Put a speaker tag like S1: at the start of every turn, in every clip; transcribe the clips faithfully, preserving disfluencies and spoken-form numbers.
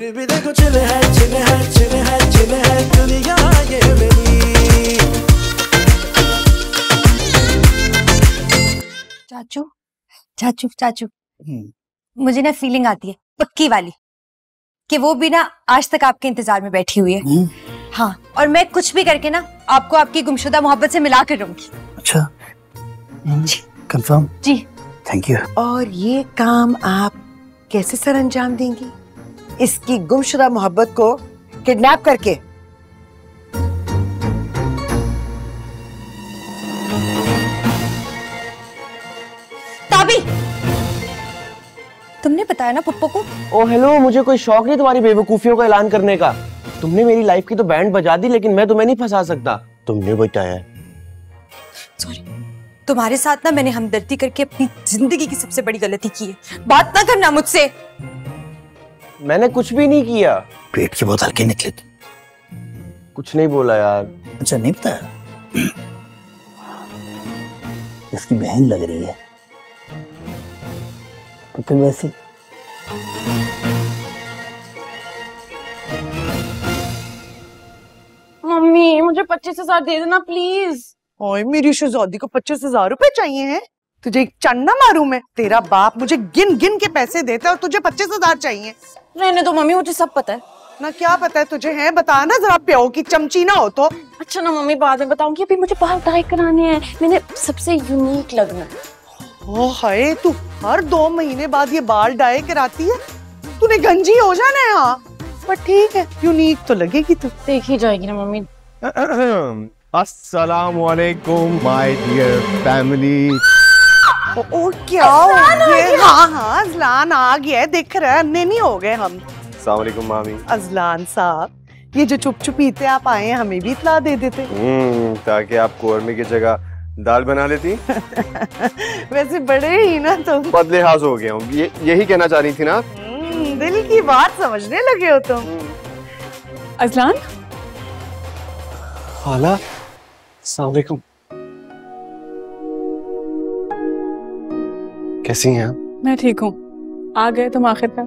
S1: फिर भी देखो चिल है चिल है चिल है चिल है दुनिया ये मेरी।
S2: चाचू चाचू चाचू मुझे ना फीलिंग आती है पक्की वाली कि वो भी ना आज तक आपके इंतजार में बैठी हुई है। हाँ, और मैं कुछ भी करके ना आपको आपकी गुमशुदा मोहब्बत से मिला कर रहूंगी।
S3: अच्छा कंफर्म?
S2: Ji
S3: thank you.
S4: और ये काम आप कैसे सर अंजाम देंगी, इसकी गुमशुदा मोहब्बत को किडनैप करके?
S2: ताबी, तुमने बताया ना पप्पू को?
S5: ओ हेलो, मुझे कोई शौक नहीं तुम्हारी बेवकूफियों का ऐलान करने का। तुमने मेरी लाइफ की तो बैंड बजा दी, लेकिन मैं तुम्हें नहीं फंसा सकता। तुमने बताया।
S2: सॉरी, तुम्हारे साथ ना मैंने हमदर्दी करके अपनी जिंदगी की सबसे बड़ी गलती की है। बात ना करना मुझसे।
S5: मैंने कुछ भी नहीं किया।
S3: पेट की बहुत हल्के निकले।
S5: कुछ नहीं बोला यार।
S3: अच्छा नहीं बताया? इसकी बहन लग रही है तो फिर वैसे।
S6: मम्मी मुझे पच्चीस हजार दे देना प्लीज।
S4: ओए मेरी शहजादी को पच्चीस हजार रुपए चाहिए हैं? तुझे एक चन्ना मारूं मैं? तेरा बाप मुझे गिन गिन के पैसे देता है और तुझे पच्चीस हजार चाहिए?
S6: रहने दो मम्मी, मुझे सब पता है।
S4: ना क्या पता है तुझे? है बता ना, जरा प्यो की चमची ना हो तो।
S6: अच्छा ना मम्मी, बाद में बताऊंगी, अभी मुझे बाल डाई कराने हैं। मैंने सबसे यूनिक लगना है।
S4: ओ हाय, तू हर दो महीने बाद ये बाल डाई कराती है? तूने गंजी हो जाना है। हाँ पर ठीक है, यूनिक तो लगेगी तू।
S6: देख ही जाएगी ना मम्मी।
S7: अस्सलाम वालेकुम माय डियर फैमिली।
S4: ओ क्या हो गया? हाँ हाँ अजलान आ गया, दिख रहा है, अन्ने नहीं हो गए हम।
S7: अस्सलाम वालेकुम मामी।
S4: अजलान साहब, ये जो चुप चुपीते आप आए हैं हमें भी इतला दे देते।
S7: हम्म ताकि आप कोरमे की जगह दाल बना लेती।
S4: वैसे बड़े ही ना तुम।
S7: बदले हाथ हो गया हूँ, ये यही कहना चाह रही थी ना?
S4: दिल की बात समझने लगे हो तुम।
S6: अजलान।
S7: हाला, अस्सलाम वालेकुम। कैसी हैं आप?
S6: मैं ठीक हूँ। आ गए तुम आखिरकार।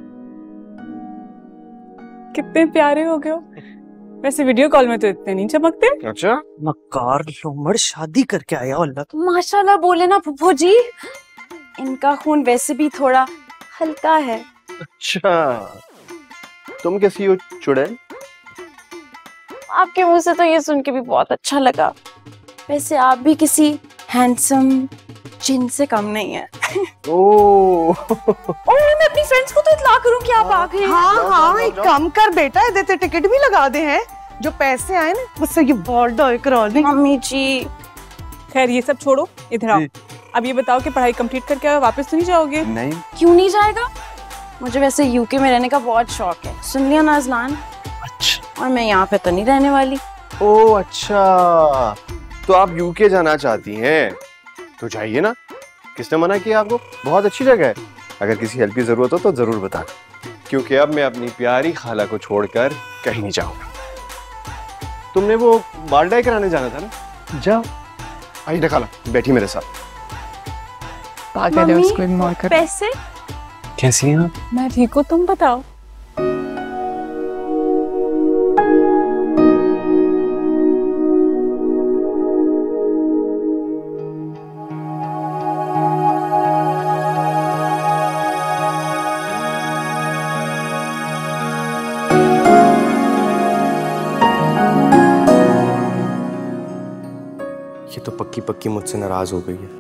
S6: कितने प्यारे हो गए हो। वैसे वीडियो कॉल में तो इतने नहीं चमकते।
S7: अच्छा,
S4: मक्कार लोमड़ शादी करके आया अल्लाह।
S6: माशाल्लाह बोले ना फुफ्फो जी, इनका खून वैसे भी थोड़ा हल्का है।
S7: अच्छा तुम कैसी हो चुड़ैल?
S6: आपके मुंह से तो ये सुन के भी बहुत अच्छा लगा। वैसे आप भी किसी हैंडसम जिन से कम नहीं है।
S7: ओह
S6: और मैं अपनी फ्रेंड्स को तो इतला करूं कि आप आ गए।
S4: हाँ हाँ एक काम कर बेटा, देते टिकट भी लगा दे हैं, जो पैसे आए ना मुझसे ये बाल डाई करा दे।
S6: मम्मी जी।
S8: खैर ये सब छोड़ो, इधर आओ। अब ये बताओ कि पढ़ाई कंप्लीट करके वापस तो नहीं जाओगे?
S7: नहीं।
S6: क्यों नहीं जाएगा? मुझे वैसे यूके में रहने का बहुत शौक है, सुन लिया ना अजलान।
S7: अच्छा।
S6: और मैं यहाँ पे तो नहीं रहने वाली।
S7: ओह अच्छा, तो आप यूके जाना चाहती हैं? तो जाइए ना, किसने मना किया आपको? बहुत अच्छी जगह है। अगर किसी हेल्प की जरूरत हो तो जरूर बताना, क्योंकि अब मैं अपनी प्यारी खाला को छोड़कर कहीं नहीं जाऊंगा। तुमने वो बाल डाई कराने जाना था ना? जाओ। आइए खाला, बैठी मेरे साथ।
S8: पागल है, उसको इग्नोर कर।
S6: पैसे?
S7: कैसी हैं आप?
S8: मैं ठीक हूँ, तुम बताओ।
S7: ये तो पक्की पक्की मुझसे नाराज हो गई है।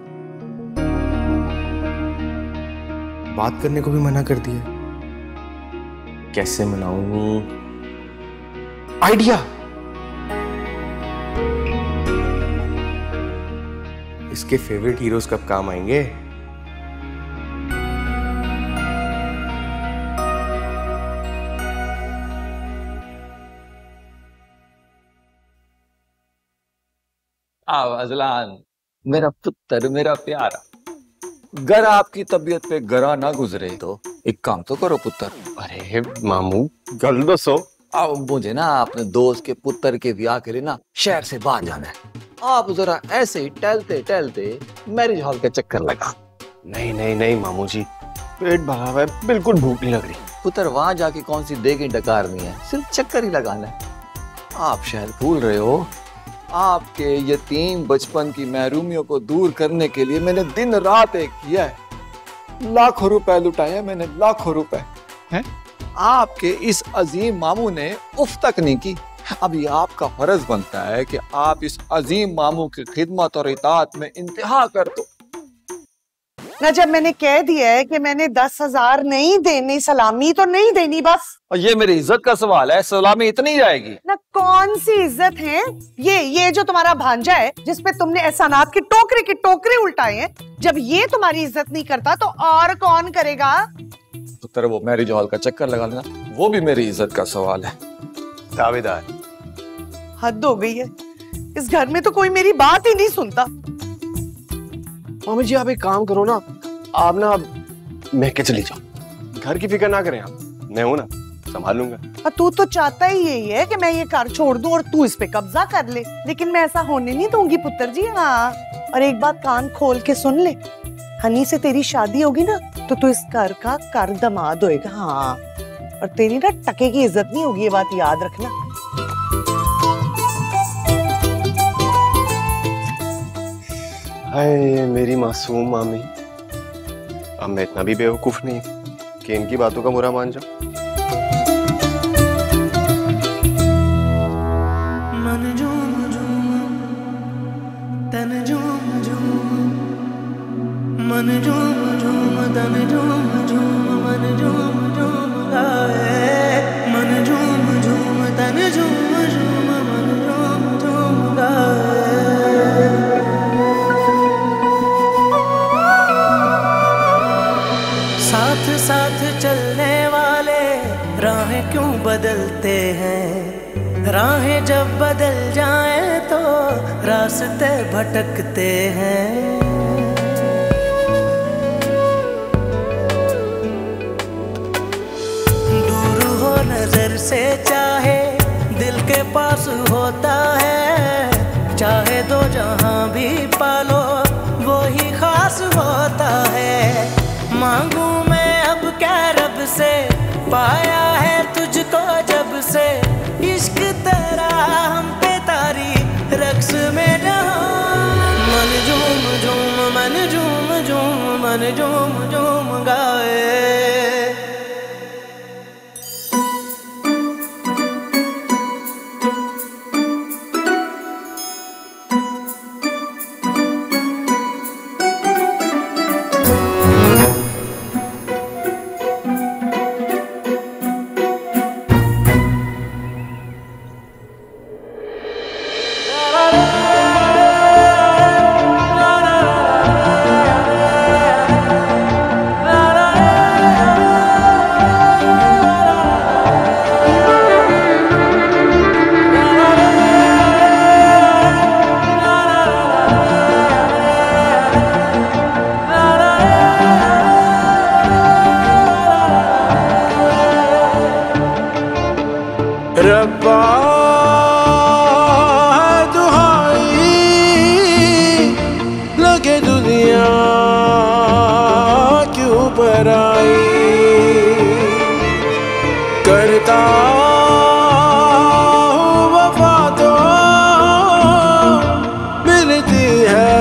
S7: बात करने को भी मना कर दिया। कैसे मनाऊं? आइडिया! इसके फेवरेट हीरोज कब काम आएंगे?
S9: आओ अजलान, मेरा पुत्र, मेरा प्यारा। गर आपकी तबीयत पे गरा ना गुजरे तो एक काम तो करो पुत्र।
S7: अरे मामू, गल दसो।
S9: आओ, मुझे ना अपने दोस्त के पुत्र के ब्याह के लिए ना शहर से बाहर जाना है। आप जरा ऐसे ही टहलते टहलते मैरिज हॉल के चक्कर लगा।
S7: नहीं नहीं नहीं मामू जी, पेट भरा हुआ है, बिल्कुल भूख नहीं लग रही।
S9: पुत्र वहां जाके कौन सी देगी डकारनी है, सिर्फ चक्कर ही लगाना है। आप शायद भूल रहे हो, आपके यतीम बचपन की महरूमियों को दूर करने के लिए मैंने दिन रात एक किया है। लाखों रुपए लुटाए मैंने, लाखों रुपए हैं। आपके इस अजीम मामू ने उफ तक नहीं की। अभी आपका फर्ज बनता है कि आप इस अजीम मामू की खिदमत और इताअत में इंतहा कर दो।
S4: ना जब मैंने कह दिया है कि मैंने दस हजार नहीं देनी, सलामी तो नहीं देनी बस।
S9: और ये मेरी इज्जत का सवाल है, सलामी इतनी जाएगी
S4: ना? कौन सी इज्जत है ये? ये जो तुम्हारा भांजा है जिसपे तुमने एहसानात की टोकरे की टोकरे उल्टाए हैं, जब ये तुम्हारी इज्जत नहीं करता तो और कौन करेगा?
S9: पुत्र वो मैरिज हॉल का चक्कर लगा लेना, वो भी मेरी इज्जत का सवाल है।
S7: दावेदार,
S4: हद हो गई है, इस घर में तो कोई मेरी बात ही नहीं सुनता।
S7: मामी जी आप एक काम करो ना, आप ना महक के चली जाओ, घर की फिक्र ना करें आप, मैं हूं ना, संभाल लूंगा।
S4: तू तो चाहता ही यही है कि मैं ये घर छोड़ दूं और तू इस पे कब्जा कर ले, लेकिन मैं ऐसा होने नहीं दूंगी पुत्र जी। हाँ, और एक बात कान खोल के सुन ले, हनी से तेरी शादी होगी ना तो तू इस घर का कर दमाद होएगा। हाँ, और तेरी ना टके की इज्जत नहीं होगी, ये बात याद रखना।
S7: हाय मेरी मासूम मामी, अब मैं इतना भी बेवकूफ नहीं कि इनकी बातों का बुरा मान जाऊं।
S1: मन झूम झूम तन झूम झूम, मन झूम झूम तन झूम झूम, मन झूम झूम गाए, मन झूम झूम तन झूम झूम, मन झूम झूम गाए। साथ साथ चलने वाले राहें क्यों बदलते हैं, राहें जब बदल जाएं तो रास्ते भटकते हैं। दूर हो नजर से चाहे दिल के पास होता है, चाहे दो जहां भी पालो वो ही खास होता है। मांगू मैं अब क्या रब से, पाया है तुझको जब से, इश्क तेरा हम पे तारी रक्स में जहां। मन झूम झूम मन झूम झूम, मन झूम झूम गाए। रब्बा दुहाई लगे दुनिया क्यों पराई, करता हूँ वफा तो मिलती है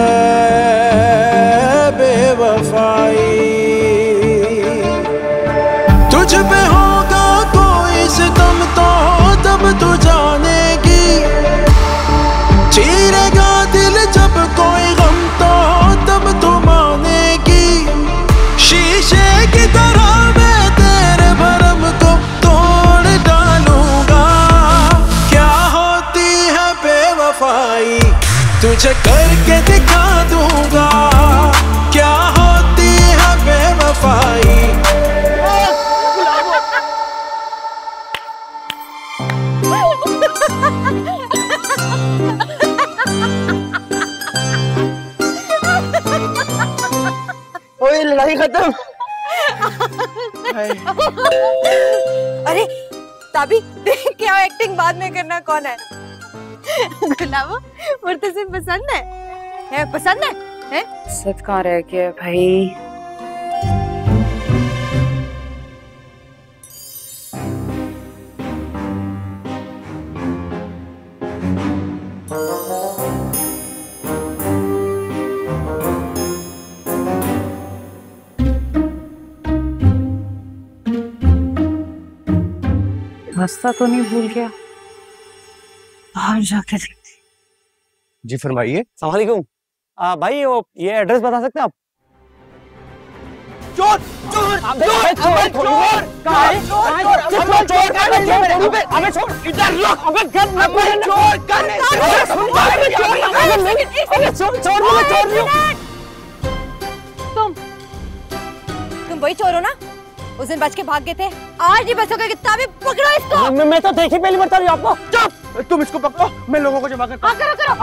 S1: बेवफाई। तुझ पे होगा कोई सितम तो तब तू जानेगी, चीरेगा दिल जब कोई गम तो तब तू मानेगी। शीशे की तरह मैं तेरे भरम को तोड़ डालूंगा, क्या होती है बेवफाई तुझे करके दिखा दूंगा, क्या होती है बेवफाई।
S5: ओए लड़ाई खत्म।
S2: अरे ताबी देख क्या एक्टिंग बाद में करना कौन है? गुलाबो मुर्तसिम पसंद है? है पसंद है? हैं?
S6: सद कहाँ रह गया भाई?
S4: रास्ता तो नहीं भूल गया? बाहर जाके देखते।
S5: जी फरमाइए। अस्सलाम वालेकुम। आ, भाई वो ये एड्रेस बता सकते हैं आप? चोर चोर चोर चोर चोर कहाँ है? चोर चोर कहाँ है? अबे छोड़ इधर रुक। अबे गन मत मार। चोर कहाँ है? अबे चोर अबे चोर चोर मुझे चोर नहीं।
S2: तुम तुम वही चोर हो ना? उस दिन बच के भाग गए थे, आज ही बचोगे। कितना भी पकड़ो इसको।
S5: मैं, मैं तो देखी पहली बता रही हूँ आपको। चुप, तुम इसको पकड़ो, मैं लोगों को जमा करता हूँ।
S2: करो करो।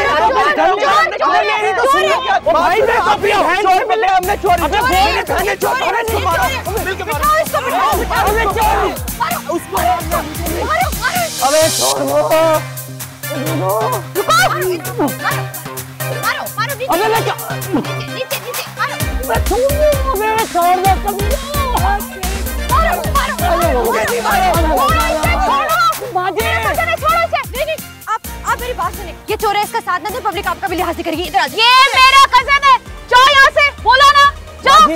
S5: भाई मैं तो अपनी बहन से मिलने हमने चोरी। अबे बोल खाने चोर हमने तुम्हारा मिलके मारो इसको। बिठाओ बिठाओ। अबे चोर उसको मारो मारो। अबे छोड़ वो।
S2: रुको मारो मारो नीचे।
S5: अबे मैं क्या
S2: नीचे नीचे मारो।
S5: मैं छोड़ दे। अबे छोड़ दे कभी।
S2: मारो मारो। आप आप मेरी बात सुनिए। ये चोर है, इसका साथ ना दे, पब्लिक आपका भी लिहाज करेगी। इधर आ जाओ। ये मेरा कजन है। जाओ यहाँ से, बोलो ना जाओ।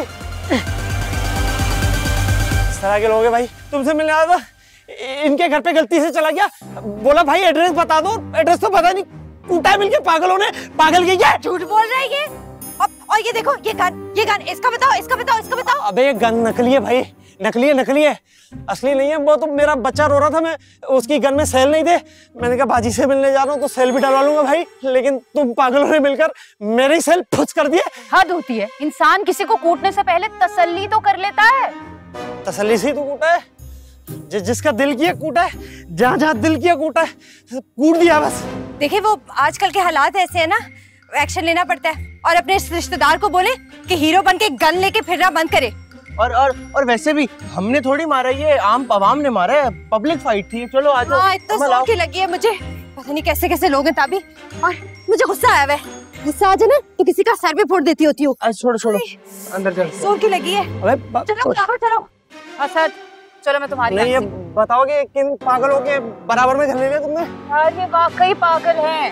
S5: इस तरह के लोग हैं भाई। तुमसे मिलने आया था, इनके घर पे गलती से चला गया। बोला भाई एड्रेस बता दो। एड्रेस तो पता नहीं, कूटा मिलके पागलों ने। पागल की क्या?
S2: झूठ बोल रहा है ये। अब और ये देखो, ये गन, ये गन इसका बताओ, इसका बताओ, इसका बताओ।
S5: अबे ये गन नकली है भाई, नकली है नकली है, असली नहीं है। वो तो मेरा बच्चा रो रहा था, मैं उसकी गन में सेल नहीं थे। मैंने कहा बाजी से मिलने जा रहा हूँ तो सेल भी डलवा लूंगा भाई, लेकिन तुम पागलों ने मिलकर मेरी सेल फुच कर दिए।
S6: हद होती है, इंसान किसी को कूटने से पहले तसल्ली तो कर लेता है।
S5: तसल्ली से तो कूटा है, जि, जिसका दिल किया कूटा है, जहाँ जहाँ दिल किया कूटा है, कूट दिया बस।
S2: देखिए वो आजकल के हालात ऐसे है ना, एक्शन लेना पड़ता है। और अपने रिश्तेदार को बोले कि हीरो बन के गन लेके फिरना बंद करे।
S5: और और और वैसे भी हमने थोड़ी मारा, ये आम आवाम ने मारा है, पब्लिक फाइट थी। चलो आ जाओ।
S2: हाँ, इतना जोर की लगी है मुझे, पता नहीं कैसे कैसे लोग हैं ताबी। और मुझे गुस्सा आया है, गुस्सा आ जाए ना तो किसी का सर भी फोड़ देती होती हूँ।
S5: छोड़ो छोड़ो, अंदर चलो।
S2: जोर की लगी है।
S5: अबे
S2: चलो चलो।
S6: असद चलो मैं तुम्हारी।
S5: नहीं, ये बताओगे किन पागलों के बराबर में घर ले लिया तुमने?
S6: यार ये वाकई पागल हैं।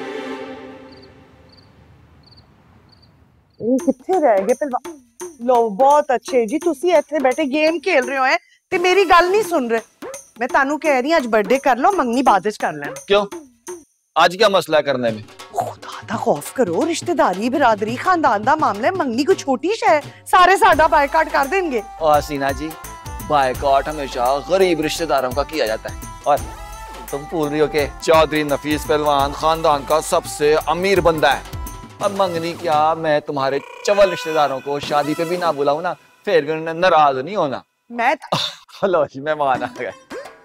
S4: कितने रह गए फिर? लो बहुत अच्छे जी, तुसी इतने बैठे गेम खेल रहे हो हैं ते मेरी गल नहीं सुन रहे। मैं तानू कह रही आज बर्थडे कर लो, मंगनी बाद च कर लेना।
S9: क्यों? आज क्या मसला करने में?
S4: खुदा दा खौफ करो, रिश्तेदारी बिरादरी खानदान दा मामला है, मंगनी कोई छोटी शै, सारे साडा बायकाट कर देंगे।
S9: और हसीना जी, बायकाट हमेशा गरीब रिश्तेदारों का किया जाता है। और तुम भूल रही हो कि चौधरी नफीस पहलवान खानदान का सबसे अमीर बंदा है। अब मंगनी क्या, मैं तुम्हारे चवल रिश्तेदारों को शादी पे भी ना बुलाऊं ना, फिर भी उन्हें नाराज नहीं होना।
S4: मैं
S9: हेलो जी, मेहमान आ गए।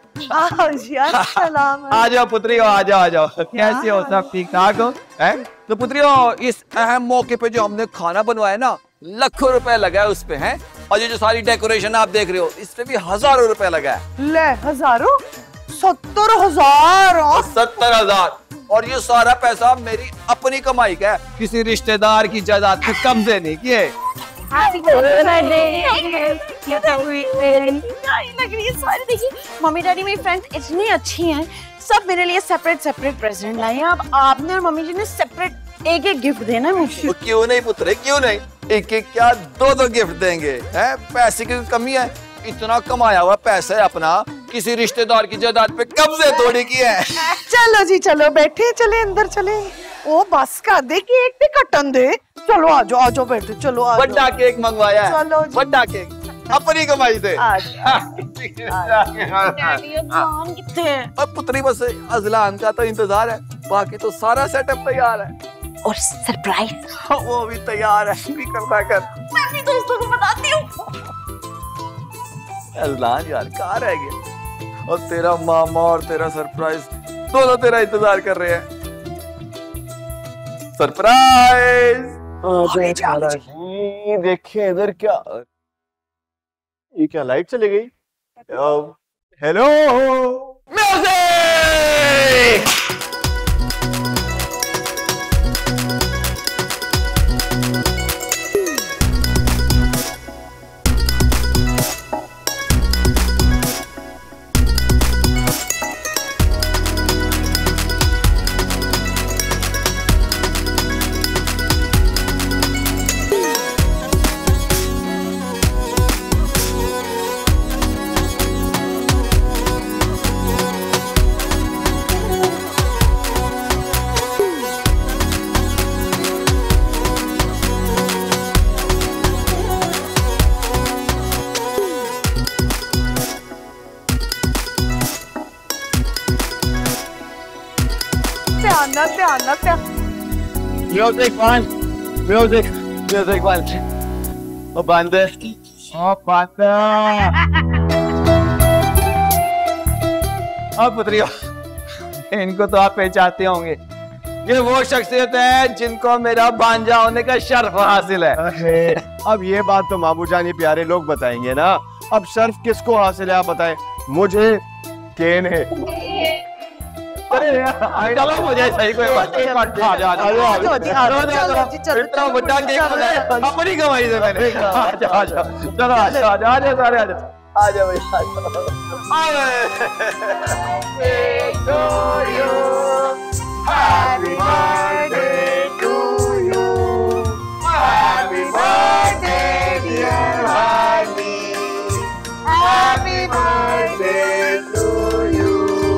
S4: आ
S9: जाओ पुत्री हो, आ जाओ आ जाओ। कैसे हो, सब ठीक ठाक हो? हैं? तो पुत्री हो, इस अहम मौके पे जो हमने खाना बनवाया ना, लाखों रुपए लगा है उस पे हैं। और ये जो सारी डेकोरेशन आप देख रहे हो, इस पे भी हजारों रुपए लगा है।
S4: ले हजारों? सत्तर हजार
S9: सत्तर हजार और ये सारा पैसा मेरी अपनी कमाई का है, किसी रिश्तेदार की जायदाद पे कब्जे नहीं किए।
S6: मम्मी डैडी मेरी फ्रेंड्स इतनी अच्छी हैं, सब मेरे लिए सेपरेट सेपरेट प्रेजेंट लाए हैं। अब आपने और मम्मी जी ने सेपरेट एक एक गिफ्ट देना है मुझे।
S9: तो क्यों नहीं पुत्र, क्यों नहीं? एक एक क्या दो दो गिफ्ट देंगे? हैं? पैसे की कमी है? इतना कमाया हुआ पैसा है अपना, किसी रिश्तेदार की जायदाद पे कब्जे थोड़ी की है।
S4: चलो जी चलो, बैठे चले अंदर चले। ओ बस कर दे कि एक भी कटन दे। चलो आ जाओ आ जाओ बैठे, चलो आ जाओ।
S9: बड़ा केक मंगवाया है।
S4: चलो
S9: बड़ा केक अपनी कमाई से। अब पुत्री बस अजलान का तो इंतजार है, बाकी तो सारा सेटअप तैयार है।
S6: और सरप्राइज
S9: वो भी तैयार है, भी करना कर।
S6: मैं अपने दोस्तों को बताती हूँ।
S9: अजलान यार कहाँ रह गया? और तेरा मामा और तेरा सरप्राइज दोनों तेरा इंतजार कर रहे हैं। सरप्राइज!
S7: देखिए इधर क्या, ये क्या लाइट चली गई? Hello music!
S4: मारना क्या?
S9: Music one, music, music one. ओ बंदे, ओ बंदे। अब पुत्रियों, इनको तो आप पहचानते होंगे। ये वो शख्सियत है जिनको मेरा भांजा होने का शर्फ हासिल है।
S7: अरे, अब ये बात तो मामू जान ये प्यारे लोग बताएंगे ना। अब शर्फ किसको हासिल है आप बताएं। मुझे केन है।
S9: अरे चलो मुझे सही कोई बात नहीं। आ जा, आ जा। इतना बड़ा केक बनाया अपनी कमाई से मैंने। आ जा, आ जा। चलो आ जा, आ जा, आ जा, सारे आ जा। आ जा भाई, आ
S4: Happy birthday to you. Happy birthday, dear honey. Happy birthday to you.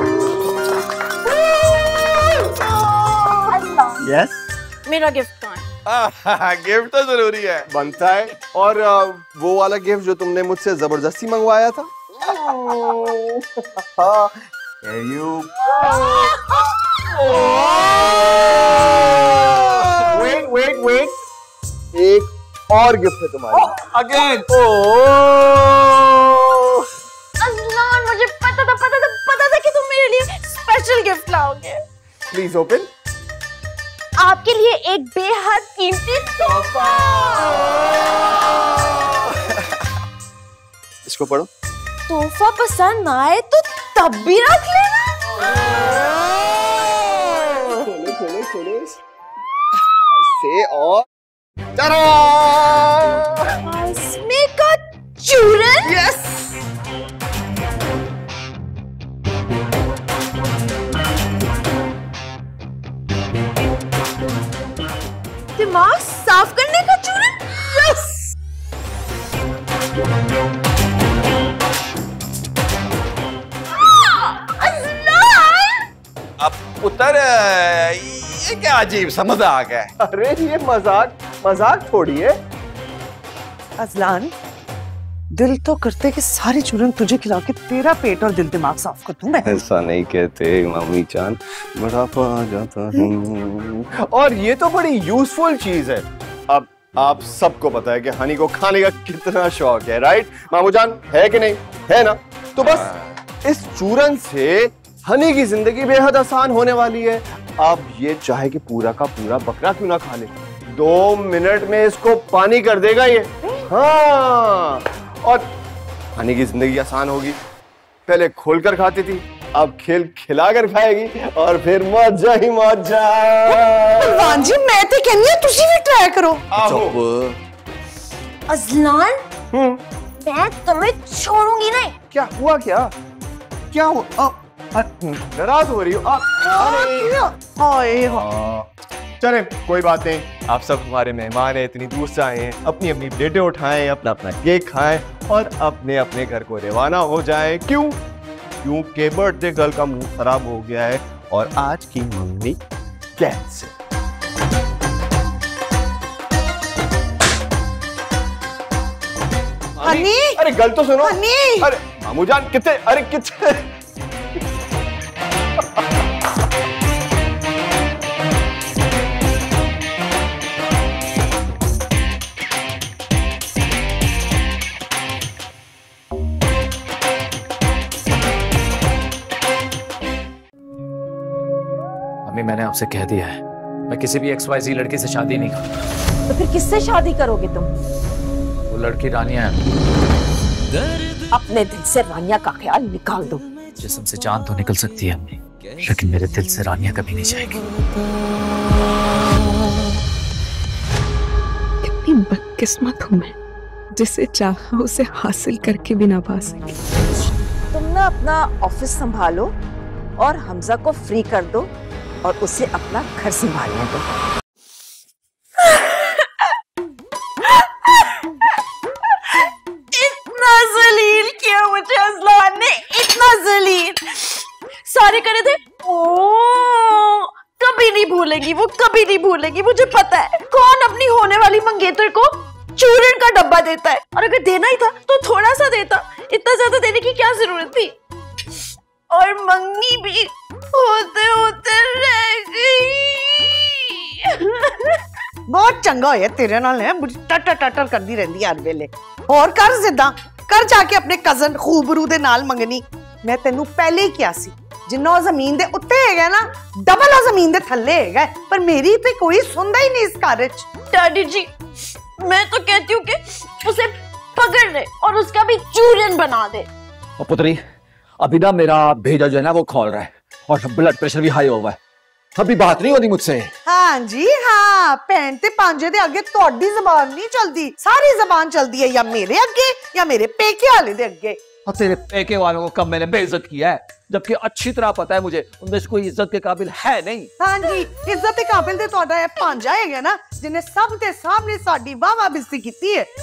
S7: Yes,
S6: मेरा गिफ्ट कौन?
S9: गिफ्ट तो जरूरी है,
S7: बनता है। और आ, वो वाला गिफ्ट जो तुमने मुझसे जबरदस्ती मंगवाया था। you वेट वेट वेट एक और गिफ्ट है तुम्हारे।
S9: अगेन।
S6: अज़लान, मुझे पता था पता था पता था कि तुम मेरे लिए स्पेशल गिफ्ट लाओगे।
S7: Please open.
S6: आपके लिए एक बेहद कीमती तोहफा।
S7: इसको पढ़ो।
S6: तोहफा पसंद आए तो तब भी रख लेना।
S7: खोलो खोलो खोलो। से और चलो।
S6: इसमें का चूरन।
S7: यस।
S6: दिमाग साफ करने का चूरन। यस।
S9: अब पुत्र, ये क्या अजीब सा मजाक है।
S7: अरे ये मजाक मजाक थोड़ी है।
S4: अज़लान, दिल तो करते कि सारे चूरन तुझे खिला के तेरा पेट और दिल दिमाग साफ कर दूं मैं।
S7: ऐसा नहीं कहते मामी जान, बुढ़ापा आ जाता है। और ये तो बड़ी यूजफुल चीज है। अब आप सबको पता है कि हनी को खाने का कितना शौक है, राइट मामू जान? है कि नहीं? है ना? तो बस इस चूरन से हनी की जिंदगी बेहद आसान होने वाली है। अब ये चाहे कि पूरा का पूरा बकरा क्यों ना खा ले, दो मिनट में इसको पानी कर देगा ये। हाँ, और हनी की जिंदगी आसान होगी। पहले खोलकर खाती थी, अब खेल खिलाकर खाएगी और फिर मौजा ही मौजा।
S4: भगवान जी, मैं तो कहनी है तुसी भी ट्राई करो।
S6: अज़लान, मैं तुम्हें छोड़ूंगी नहीं।
S7: क्या हुआ? क्या क्या हुआ? नाराज हो रही हो आप? चले कोई बात नहीं, आप सब हमारे मेहमान हैं, इतनी दूर से आए हैं। अपनी अपनी प्लेटें उठाएं, अपना अपना केक खाएं और अपने अपने घर को रवाना हो जाएं। क्यों? क्योंकि बर्थडे गर्ल का मुंह खराब हो गया है और आज की मंगनी कैंसिल।
S4: हनी,
S7: अरे गल तो सुनो।
S4: हनी,
S7: अरे मामू जान कितने, अरे कितने।
S10: मम्मी, मैंने आपसे कह दिया है मैं किसी भी एक्स वाई जी लड़की से शादी नहीं करूंगा।
S6: तो फिर किससे शादी करोगे तुम?
S10: वो लड़की रानिया है।
S6: अपने दिल से रानिया का ख्याल निकाल दो।
S10: जिस्म से जान तो निकल सकती है अम्मी, लेकिन मेरे दिल से रानिया कभी नहीं जाएगी।
S11: कितनी बदकिस्मत हूँ मैं, जिसे चाहा उसे हासिल करके भी ना पा सकी।
S6: तुम ना अपना ऑफिस संभालो और हमजा को फ्री कर दो और उसे अपना घर संभालने दो। इतना जलील किया मुझे अज़लान ने, इतना जलील। सारे करे थे, ओ कभी नहीं भूलेगी वो, कभी नहीं भूलेगी। मुझे पता है कौन अपनी होने वाली मंगेतर को चूरन का डब्बा देता है, और अगर देना ही था तो थोड़ा सा देता, इतना ज्यादा देने की क्या जरूरत थी। और मंगनी भी होते होते रह गई।
S4: बहुत चंगा होया तेरे नाल है, टटर टटर करदी रहंदी हर वेले। और कर जिद्दां कर जाके अपने कजन खूबरू दे नाल मंगनी। मैं तेनू पहले ही किया सी जिन्ना जमीन दे उत्ते हैगा ना डबल आ जमीन दे थल्ले हैगा, पर मेरी ते कोई सुनदा ही नहीं इस घर च।
S6: डैडी जी मैं तो कहती हूँ कि उसे पकड़ ले और उसका भी चूरन बना दे।
S9: और पुत्री अभी ना मेरा भेजा जो है ना वो खोल रहा है और ब्लड प्रेशर भी हाई हुआ है, अभी बात नहीं होती मुझसे।
S4: हाँ जी हाँ, भैन ते पांजे दे अगे तोड़ी जबान नहीं चलती, सारी जबान चलती है या मेरे अगे या मेरे पेके वाले दे अगे।
S9: और तेरे पेके वालों को कब मैंने बेइज्जत किया है, जबकि अच्छी तरह पता है मुझे उनमें से कोई इज्जत के काबिल है नहीं।
S4: हाँ जी, इज्जत के काबिल ते तोड़ा है पांजा है ना जिन्हें सब के सामने साडी वाह-वाह बेइज्जती की है।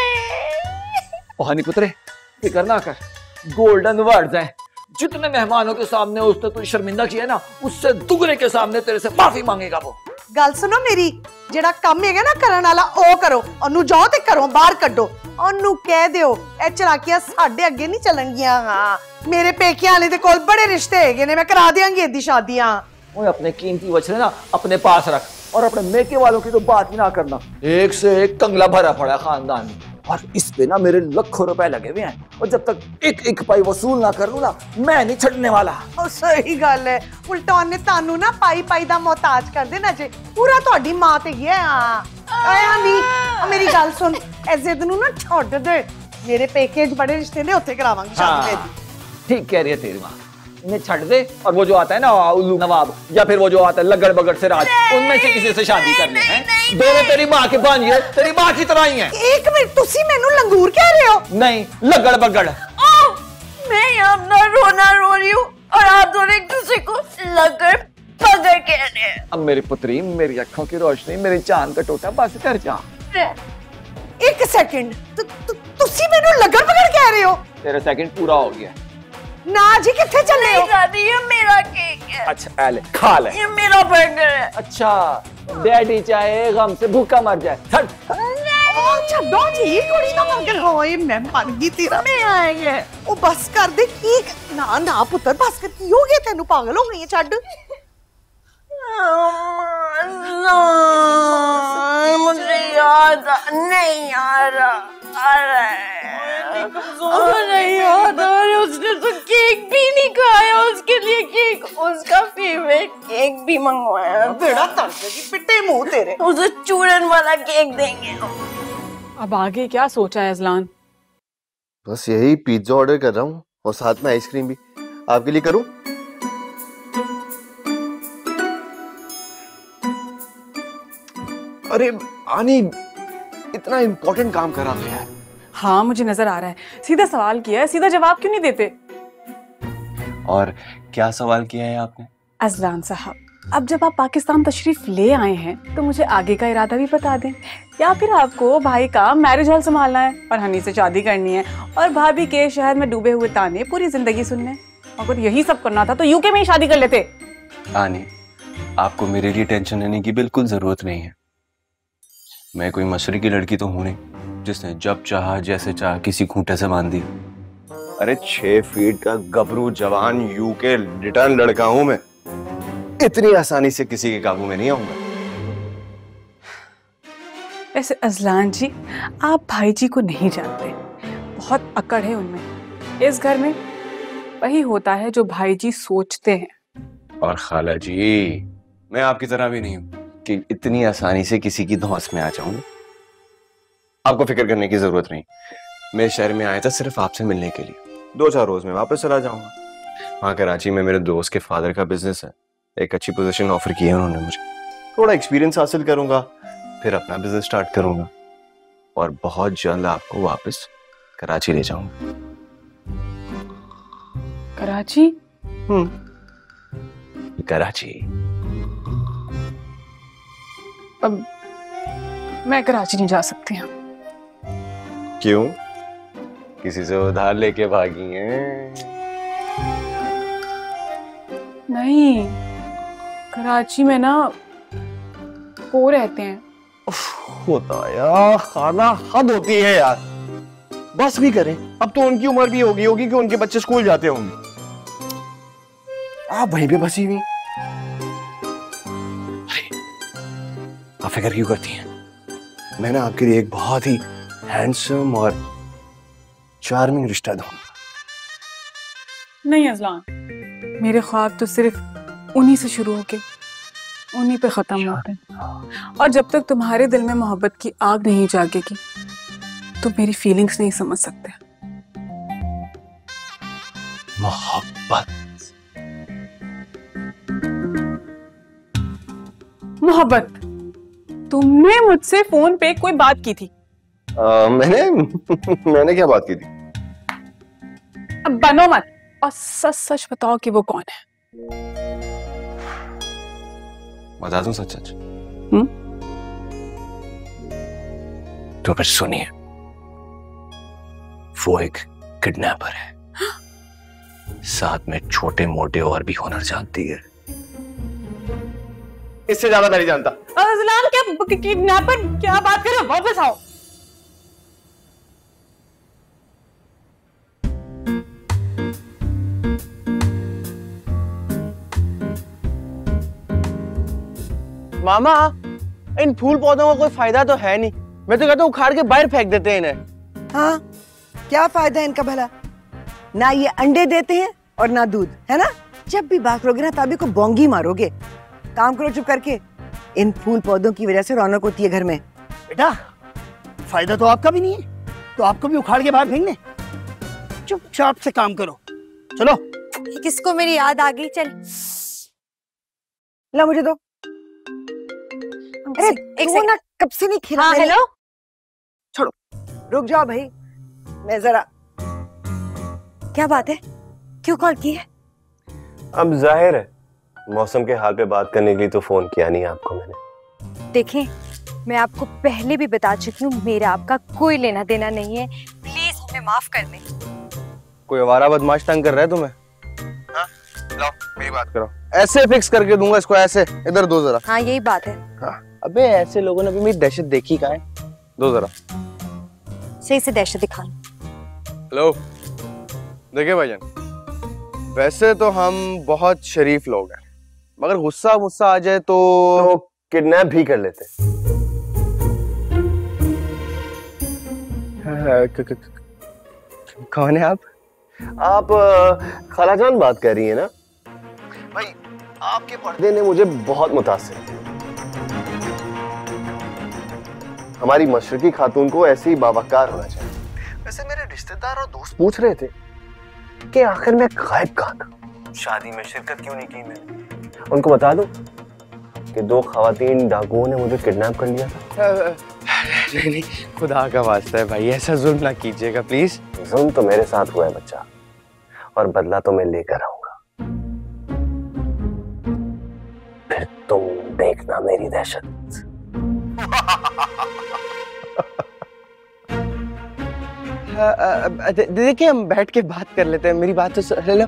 S9: ओ हनी पुत्रे फिक्र ना कर, गोल्डन वर्ड्स हैं, जितने मेहमानों के सामने उसने तुझे शर्मिंदा किया ना उससे दुगने के सामने तेरे से माफी मांगेगा वो।
S4: गल सुनो मेरी, जेड़ा काम है ना करन वाला ओ करो, ओनू जाओ ते घरों बाहर कड्डो, ओनू कह दियो ए चलाकियां साडे अगे नहीं चलणगियां। हां मेरे पेके वाले दे कोल बड़े रिश्ते हैगे ने, मैं करा देंगी एदी शादियां।
S9: ओए अपने कीमती वचने ना अपने पास रख और अपने मेके वालों की तो बात ही ना करना, एक से एक कंगला भरा पड़ा खानदान में और इस पे ना मेरे लाखों रुपए लगे हुए हैं और जब तक एक एक पाई वसूल ना कर लूं ना मैं नहीं छड़ने वाला।
S4: ओ सही गल है, उल्टा ने तानू ना पाई पाई दा मोहताज कर देना जे, पूरा तोड़ी मां ते गया। हां आया नहीं, मेरी गल सुन ए जिद नू ना छोड़ दे, मेरे पेके च बड़े रिश्ते ने उत्थे करावांगी शादी मेरी।
S9: ठीक कह रही है तेरी मां, इन्हें छड़ दे और वो जो आता है ना उल्लू नवाब या फिर वो जो आता है लगड़ बगड़ से राज, उनमें से किसी से शादी करनी है। दोनों तेरी माँ के भांजी है, तेरी माँ की तरह ही है।
S4: एक मिनट, तुसी मैनू लंगूर कह रहे हो?
S9: नहीं लगड़ बगड़।
S6: मैं यहाँ अपना रोना रो रही हूँ और आप दोनों एक दूसरे को लगड़ बगड़ कह रहे हैं।
S9: अब मेरी पुत्री मेरी आंखों की रोशनी मेरी चांद का टोटा बस कर जा।
S4: एक सेकंड, तुसी मैनू लगड़ बगड़ कह रहे हो?
S9: तेरा सेकंड पूरा हो गया।
S4: ना जी किथे चले हो?
S6: दादी ये मेरा केक है।
S9: अच्छा ले खा ले,
S6: ये मेरा बर्गर है।
S9: अच्छा डैडी चाहे गम से भूखा मर जाए। छड़
S4: छड्डो जी कुड़ी ना बर्गर होए, मैं मर गई तेरा। मैं आएंगे ओ बस कर दे केक। ना ना पुत्र बस कर, की हो गया तेनू, पागल हो गई है? छड्ड
S6: मुझे याद नहीं आ रहा आ रहा है, नहीं याद आ रहा। उसने तो केक भी नहीं खाया, उसके लिए केक उसका फेवरेट केक भी मंगवाया।
S4: बेड़ा तड़के की पिट्टे मुंह तेरे,
S6: उसे चूरन वाला केक देंगे।
S8: अब आगे क्या सोचा है अजलान?
S7: बस यही पिज्जा ऑर्डर कर रहा हूँ और साथ में आइसक्रीम भी। आपके लिए करूँ? अरे आनी इतना इम्पोर्टेंट काम करा तो यार।
S8: हाँ मुझे नजर आ रहा है, सीधा सवाल किया है, सीधा जवाब क्यों नहीं देते?
S7: और क्या सवाल किया है आपने?
S8: अजलान साहब, अब जब आप पाकिस्तान तशरीफ ले आए हैं तो मुझे आगे का इरादा भी बता दें, या फिर आपको भाई का मैरिज हॉल संभालना है और हनी से शादी करनी है और भाभी के शहर में डूबे हुए ताने पूरी जिंदगी सुनने। अगर यही सब करना था तो यूके में ही शादी कर लेते।
S12: आनी, आपको मेरे लिए टेंशन लेने की बिल्कुल जरूरत नहीं है। मैं कोई मशरकी की लड़की तो हूं नहीं जिसने जब चाहा जैसे चाहा किसी खूंटे से बांध दी।
S7: अरे छह फीट का गबरू जवान यूके रिटर्न लड़का हूं मैं, इतनी आसानी से किसी के काबू में नहीं आऊंगा।
S8: वैसे अजलान जी, आप भाई जी को नहीं जानते, बहुत अकड़ है उनमें। इस घर में वही होता है जो भाई जी सोचते हैं।
S12: और खाला जी, मैं आपकी तरह भी नहीं हूं कि इतनी आसानी से किसी की धौंस में आ जाऊं। आपको फिक्र करने की जरूरत नहीं, मैं शहर में आया था सिर्फ आपसे मिलने के लिए। दो चार रोज में वापस चला जाऊंगा। वहां कराची में मेरे दोस्त के फादर का बिजनेस है, एक अच्छी पोजीशन ऑफर की है उन्होंने मुझे। थोड़ा एक्सपीरियंस हासिल करूंगा, फिर अपना बिजनेस स्टार्ट करूंगा और बहुत जल्द आपको वापस कराची ले जाऊंगा।
S8: कराची?
S12: हम्म कराची।
S8: अब मैं कराची नहीं जा सकती हूँ।
S12: क्यों? किसी से उधार लेके भागी हैं?
S8: नहीं, कराची में ना वो रहते हैं।
S7: होता यार, खाना हद होती है यार। बस भी करें, अब तो उनकी उम्र भी होगी होगी कि उनके बच्चे स्कूल जाते होंगे।
S12: आप वहीं पे बसी हुई। आप फिक्र क्यों करती हैं? मैं ना आपके लिए एक बहुत ही हैंडसम और चार्मिंग रिश्ता दूंगा।
S8: नहीं अजलान, मेरे ख्वाब तो सिर्फ उन्हीं से शुरू होके उन्हीं पे खत्म होते हैं। और जब तक तुम्हारे दिल में मोहब्बत की आग नहीं जागेगी तो मेरी फीलिंग्स नहीं समझ सकते।
S12: मोहब्बत
S8: मोहब्बत तुमने मुझसे फोन पे कोई बात की थी?
S12: आ, मैंने मैंने क्या बात की थी?
S8: अब बनो मत और सच सच बताओ कि वो कौन है।
S12: बता दूं सच सच?
S8: हम्म?
S12: तो फिर सुनिए, वो एक किडनैपर है, साथ में छोटे मोटे और भी हुनर जानती है। इससे ज्यादा नहीं जानता।
S8: अजलान क्या किडनैपर? क्या बात कर रहे हो? वापस आओ।
S5: मामा, इन फूल पौधों का कोई फायदा तो है नहीं। मैं तो कहता हूँ उखाड़ के बाहर फेंक देते हैं इन्हें।
S4: हाँ, क्या फायदा है इनका भला? ना ये अंडे देते हैं और ना दूध, है ना? जब भी बात करोगे ना तभी को बोंगी मारोगे। काम करो चुप करके। इन फूल पौधों की वजह से रौनक होती है घर में।
S3: बेटा, फायदा तो आपका भी नहीं है, तो आपको भी उखाड़ के बाहर फेंक दे। चुपचाप से काम करो। चलो।
S2: किसको मेरी याद आ गई? चल
S4: ला मुझे दो। अरे एक सेकंड ना, कब से नहीं खिला।
S2: हाँ, हेलो।
S4: छोड़ो, रुक जाओ भाई, मैं जरा। क्या बात है? क्यों कॉल की है?
S12: अब जाहिर है मौसम के हाल पे बात करने के लिए तो फोन किया नहीं आपको मैंने।
S2: देखें, मैं आपको पहले भी बता चुकी हूँ, मेरा आपका कोई लेना देना नहीं है। प्लीज हमें माफ कर दें।
S5: कोई आवारा बदमाश तंग कर रहा है तुम्हें? हाँ? लो मेरी बात करो। ऐसे फिक्स करके दूंगा इसको, ऐसे। इधर दो जरा।
S2: हाँ यही बात है।
S5: हाँ। अबे ऐसे लोगों ने भी मेरी दहशत देखी कहाँ है? दो जरा।
S2: सही से दहशत दिखाना।
S5: हेलो, देखिए भाईजान, वैसे तो हम बहुत शरीफ लोग हैं, मगर गुस्सा गुस्सा आ जाए तो,
S12: तो किडनैप भी कर लेते।
S5: कौन है आप?
S12: आप खालाजान बात कर रही है ना? भाई आपके पर्दे ने मुझे बहुत मुतासिर किया। हमारी मशरकी खातून को ऐसे ही बावकार होना चाहिए। वैसे मेरे रिश्तेदार और दोस्त पूछ रहे थे कि आखिर मैं गायब कहाँ था, शादी में शिरकत क्यों नहीं की मैंने। उनको बता दूं कि दो खवातीन डाकुओं ने मुझे किडनैप कर लिया था।
S5: नहीं नहीं, खुदा का वास्ता है भाई, ऐसा जुल्म ना कीजिएगा प्लीज।
S12: जुल्म तो मेरे साथ हुआ है बच्चा, और बदला तो मैं लेकर आऊंगा। फिर तुम देखना मेरी दहशत।
S5: देखिए, हम बैठ के बात कर लेते हैं, मेरी बात तो। Hello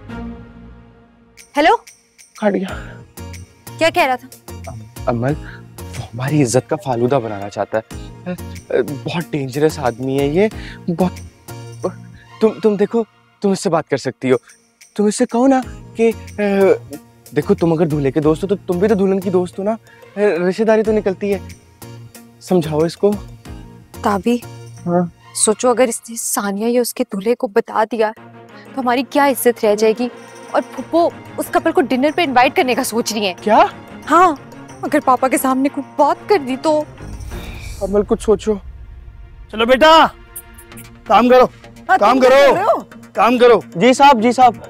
S2: hello.
S5: कट गया।
S2: क्या कह रहा था?
S5: अमल, वो हमारी इज्जत का फालूदा बनाना चाहता है। बहुत डेंजरस आदमी है ये, बहुत। तुम तुम देखो, तुम इससे बात कर सकती हो। तुम इससे कहो ना कि देखो, तुम अगर दूल्हे के दोस्त हो तो तुम भी तो दुल्हन की दोस्त हो ना, रिश्तेदारी तो निकलती है। समझाओ इसको।
S2: ताबी,
S5: हाँ?
S2: सोचो अगर इसने सानिया या उसके दूल्हे को बता दिया तो हमारी क्या इज्जत रह जाएगी। और फुप्पो उस कपल को डिनर पे इनवाइट करने का सोच रही है।
S5: क्या?
S2: हाँ, अगर पापा के सामने कोई बात कर दी तो।
S5: अमल कुछ सोचो।
S3: चलो बेटा, काम करो।
S4: हाँ,
S3: काम करो, काम करो।
S5: जी साहब, जी साहब।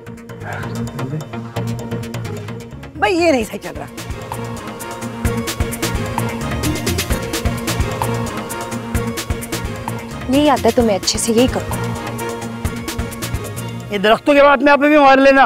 S4: भाई ये नहीं सही चल रहा।
S2: यही आता है तुम्हें अच्छे से, यही करो।
S3: ये दरख्तों के बाद में आप भी मार लेना।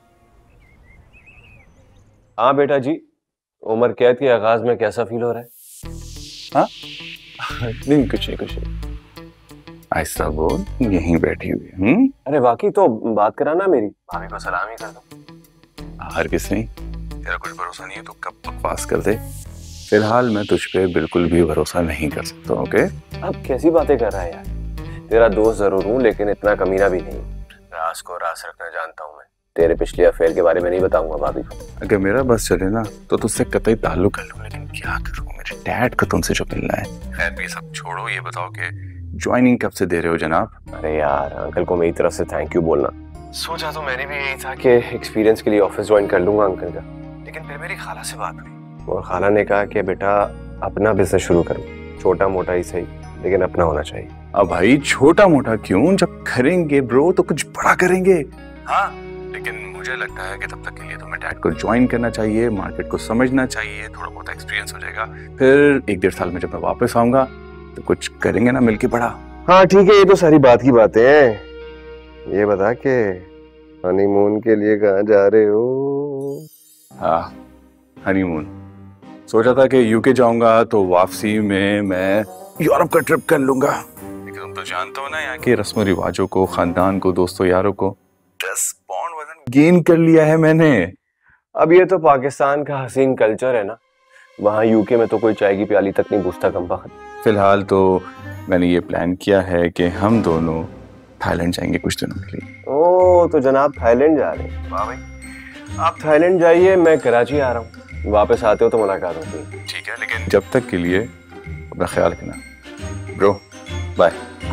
S12: हाँ बेटा जी, उम्र कैद के आगाज में कैसा फील हो रहा है?
S13: हाँ? नहीं, कुछ नहीं, कुछ नहीं। ऐसा बोल, यहीं बैठी हुई है। हम्म?
S12: अरे बाकी तो बात कराना मेरी भाभी को, सलाम ही कर दो।
S13: हर किस नहीं, तेरा कुछ भरोसा नहीं है तो कब बकवास कर दे। फिलहाल मैं तुझ पे बिल्कुल भी भरोसा नहीं कर सकता। ओके?
S12: अब कैसी बातें कर रहा है यार? तेरा दोस्त जरूर हूँ, लेकिन इतना कमीना भी नहीं। राज को राज रखना जानता हूँ मैं। तेरे पिछले अफेयर के बारे में नहीं बताऊंगा भाभी को।
S13: अगर मेरा बस चले ना तो तुझसे कतई ताल्लुक कर लूं, लेकिन क्या करूं, मेरे डैड को तुमसे जो मिलना है। खैर ये सब छोड़ो, ये बताओ कि ज्वाइनिंग कब से दे रहे हो जनाब?
S12: अरे यार अंकल को मेरी तरफ से थैंक यू बोलना। सोचा तो मैंने भी यही था कि एक्सपीरियंस के लिए ऑफिस ज्वाइन कर लूंगा अंकल का, लेकिन फिर मेरी खाला से बात हुई और खाला ने कहा कि बेटा अपना बिजनेस शुरू करो, छोटा मोटा ही सही लेकिन अपना होना चाहिए।
S13: अब भाई छोटा मोटा क्यों, जब करेंगे ब्रो तो कुछ बड़ा करेंगे। हाँ लेकिन मुझे लगता है कि तब तक के लिए तुम्हें डैड को ज्वाइन करना चाहिए, मार्केट को समझना चाहिए, थोड़ा बहुत एक्सपीरियंस हो जाएगा, फिर एक डेढ़ साल में जब मैं वापस आऊंगा तो कुछ करेंगे ना मिलके बड़ा।
S12: हाँ ठीक है, ये तो सारी बात की बातें हैं। ये बता के हनीमून के लिए कहाँ जा रहे हो?
S13: हाँ हनीमून सोचा था कि यूके जाऊंगा तो वापसी में मैं यूरोप का ट्रिप कर लूंगा, लेकिन तुम तो जानते हो ना यहाँ के रस्म रिवाजों को, खानदान को, दोस्तों यारों को। दस पाउंड वजन गेन कर लिया है मैंने।
S12: अब ये तो पाकिस्तान का हसीन कल्चर है ना, वहाँ यूके में तो कोई चाय की प्याली तक नहीं पूछता कम वक्त।
S13: फिलहाल तो मैंने ये प्लान किया है कि हम दोनों थाईलैंड जाएंगे कुछ दिनों के लिए।
S12: ओ तो जनाब थाईलैंड जा रहे हैं? वाह भाई, आप थाईलैंड जाइए, मैं कराची आ रहा हूँ, वापस आते हो तो मुलाकात होती है।
S13: ठीक है, लेकिन जब तक के लिए अपना ख्याल रखना ब्रो, बाय।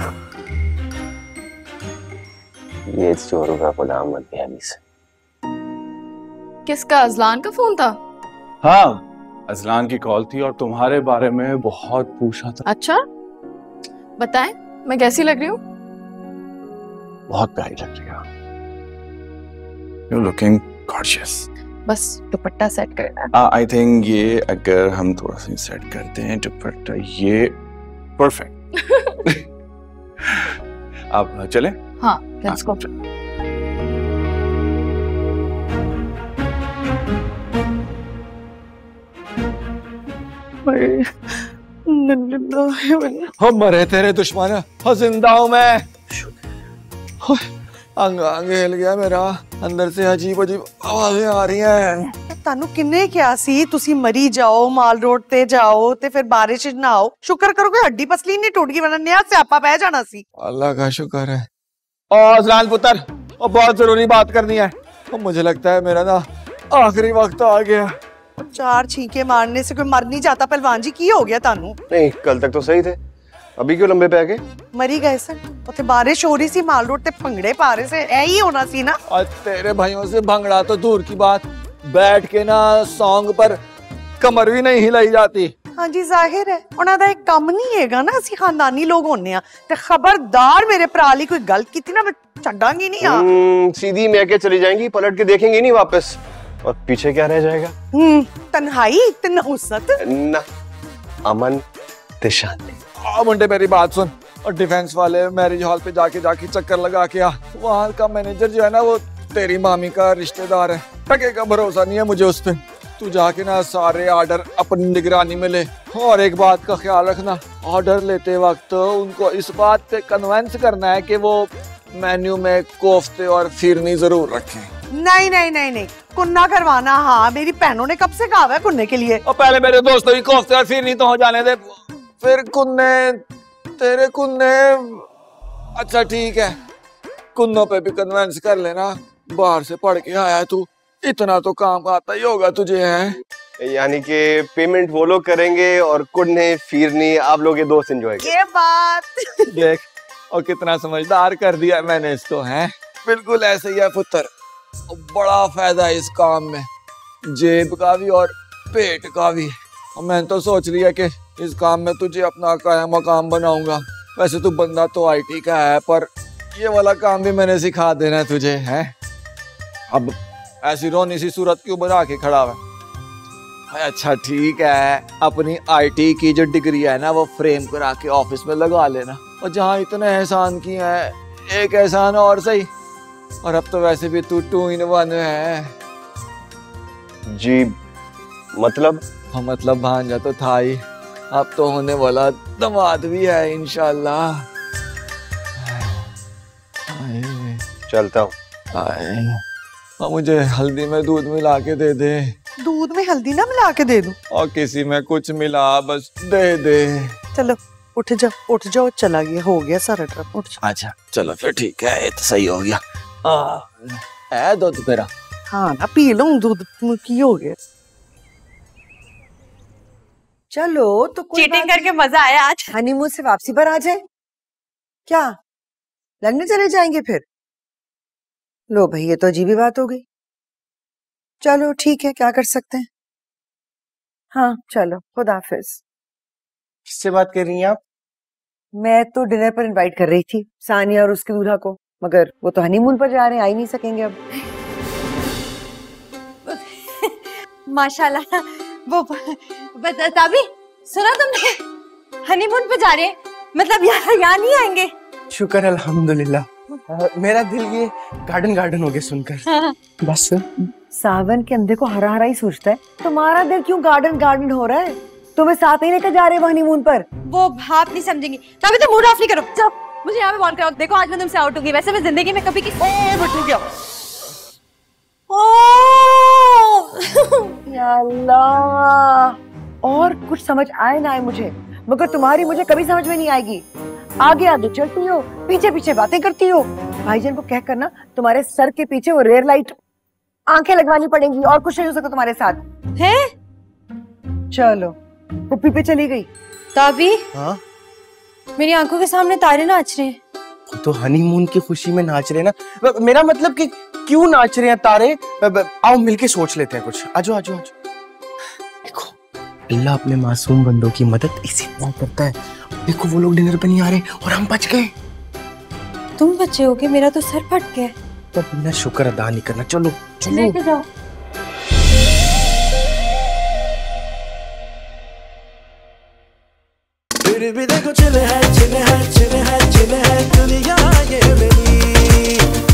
S12: ये चोरों का गुलाम मत गया से।
S8: किसका? अजलान का फोन था?
S13: हाँ अजलान की कॉल थी और तुम्हारे बारे में बहुत पूछा था।
S8: अच्छा बताएं, मैं कैसी लग रही हूँ?
S13: बहुत प्यारी लग रही हो, You're looking gorgeous।
S8: बस दुपट्टा सेट करना।
S13: आई थिंक ये अगर हम थोड़ा सा सेट करते हैं दुपट्टा, ये परफेक्ट। आप चलें?
S8: हाँ लेट्स गो।
S9: हम मरे तेरे दुश्मन, हो जिंदा हूं मैं। अंग अंग हिल गया मेरा, अंदर से अजीब अजीब आवाजें आ रही हैं।
S4: तानू किन्ने क्या सी, तुसी मरी जाओ, माल रोड ते जाओ ते फिर बारिश ना आओ, शुक्र करो कि हड्डी पसली नहीं टूट गई, वरना नया स्यापा पै जाना सी।
S9: अल्लाह का शुक्र है। ओ अजलान पुत्र, ओ बहुत जरूरी बात करनी है। ओ मुझे लगता है मेरा ना आखिरी वक्त आ गया।
S4: चार छींके मारने से कोई मर नहीं जाता पहलवान जी, की हो गया तानू?
S12: नहीं कल तक तो सही थे, अभी क्यों लंबे पे गए?
S4: मरी गए सन, उथे बारिश हो रही सी, माल रोड ते भंगड़े पा रहे से, यही होना सी ना।
S9: और तेरे भाइयों से भंगड़ा तो दूर की बात, बैठ के ना सॉन्ग पर कमर भी नहीं हिलाई जाती।
S4: हाँ जी जाहिर है, उन्हां दा एक काम नहीं हैगा ना, ਅਸੀਂ खानदानी लोग होने आ ते खबरदार मेरे भरा ली कोई गलत कीती ना मैं छड्डांगी नहीं। आ
S12: सीधी मैके चली जाएंगी, पलट के देखेंगी नहीं वापस, और पीछे क्या रह जाएगा?
S4: हम्म तन्हाई ते नहुसत
S12: ना अमन ते शांति।
S9: आ मुंडे मेरी बात सुन, और डिफेंस वाले मैरिज हॉल पे जाके जाके चक्कर लगा के आ, वहाँ का मैनेजर जो है ना वो तेरी मामी का रिश्तेदार है, टके का भरोसा नहीं है मुझे उस पे। तू जाके ना सारे ऑर्डर अपनी निगरानी में ले, और एक बात का ख्याल रखना, ऑर्डर लेते वक्त उनको इस बात पे कन्विंस करना है कि वो मेन्यू में कोफ्ते और फिरनी जरूर रखें।
S4: नहीं नहीं नहीं नहीं, कुन्ना करवाना। हाँ मेरी बहनों ने कब से कहा है कुन्ने के लिए।
S9: और पहले मेरे दोस्तों की कोफ्ते और फिरनी तो हो जाने दे, फिर कुन्ने तेरे कुन्ने। अच्छा ठीक है, कुन्नों पे भी कन्विंस कर लेना, बाहर से पढ़ के आया तू, इतना तो काम आता ही होगा तुझे है।
S12: यानी कि पेमेंट वो लोग करेंगे और कुन्ने फिरनी आप लोग के दोस्त एंजॉय करेंगे।
S4: ये बात
S9: देख, और कितना समझदार कर दिया मैंने इसको, है बिल्कुल ऐसे ही है पुत्र। बड़ा फायदा है इस काम में, जेब का भी और पेट का भी। और मैंने तो सोच लिया कि इस काम में तुझे अपना कायम मकाम बनाऊंगा। वैसे तू बंदा तो आईटी का है, पर ये वाला काम भी मैंने सिखा देना है तुझे, है। अब ऐसी रोनी सी सूरत क्यों बना के खड़ा है? अच्छा ठीक है, अपनी आईटी की जो डिग्री है ना वो फ्रेम करा के ऑफिस में लगा लेना, और जहाँ इतने एहसान किए हैं एक एहसान और सही। और अब तो वैसे भी तू टू इन वन है
S12: जी। मतलब?
S9: हाँ मतलब भांजा तो था ही, अब तो होने वाला दामाद भी है इंशाल्लाह।
S12: चलता हूँ।
S9: और मुझे हल्दी में दूध मिला के दे दे।
S4: दूध में हल्दी ना मिला के दे दूं?
S9: और किसी में कुछ मिला बस दे दे।
S4: चलो उठ जाओ उठ जाओ, चला गया, हो गया सारा ट्रक, उठ जाओ।
S9: अच्छा चलो फिर ठीक है, ये तो सही हो गया। आ, है दूध मेरा।
S4: हाँ ना पी लो दूध, की हो गया। चलो तो
S2: चीटिंग करके मजा आया आज।
S4: हनीमून से वापसी पर आ जाए क्या? लगने चले जाएंगे फिर? लो भाई ये तो अजीब ही बात हो गई। चलो ठीक है, क्या कर सकते हैं। हाँ चलो, खुदा हाफिज।
S5: किससे बात कर रही हैं आप?
S4: मैं तो डिनर पर इनवाइट कर रही थी सानिया और उसके दूल्हा को, मगर वो तो हनीमून पर जा रहे हैं, आ ही नहीं सकेंगे अब।
S2: माशाल्लाह। वो बता भी सुना तुमने, हनीमून पे जा रहे हैं, मतलब यहाँ यहाँ नहीं आएंगे।
S5: शुक्र अल्हम्दुलिल्लाह, मेरा दिल ये गार्डन गार्डन हो गया सुनकर।
S2: हाँ।
S4: बस सावन के अंधे को हरा हरा ही सोचता है, तुम्हारा दिल क्यों गार्डन गार्डन हो रहा है? तुम्हें साथ ही लेकर जा रहे हैं हनीमून पर।
S2: वो आप नहीं समझेंगे, तभी तो मूड ऑफ नहीं करो। चलो मुझे यहाँ पे कॉल कराओ। देखो आज मैं तुमसे आउट होगी, वैसे मैं जिंदगी में कभी किसी
S5: क्या
S4: या अल्लाह, और कुछ समझ आए ना आए मुझे, मगर तुम्हारी मुझे कभी समझ में नहीं आएगी। आगे आगे चलती हो, पीछे पीछे बातें करती हो। भाईजान को कह करना तुम्हारे सर के पीछे वो रेयर लाइट आंखें लगवानी पड़ेंगी, और कुछ नहीं हो सकता तुम्हारे साथ है। चलो पुप्पी पे चली गई।
S2: ताबी,
S5: हाँ?
S2: मेरी आंखों के सामने तारे नाच रहे हैं।
S5: तो हनीमून की खुशी में नाच रहे ना, मेरा मतलब कि क्यों नाच रहे हैं तारे? आओ मिलके सोच लेते हैं कुछ। आजो आजो आजो। देखो अल्लाह अपने मासूम बंदों की मदद इसी तरह करता है। देखो वो लोग डिनर पे नहीं आ रहे और हम बच गए।
S2: तुम बच्चे हो के मेरा तो सर फट गया।
S5: तो तुमने शुक्र अदा नहीं करना। चलो चलो
S2: लेके जाओ।
S1: फिर भी देखो चिल है चिल है चिल है चिल है दुनिया ये मेरी।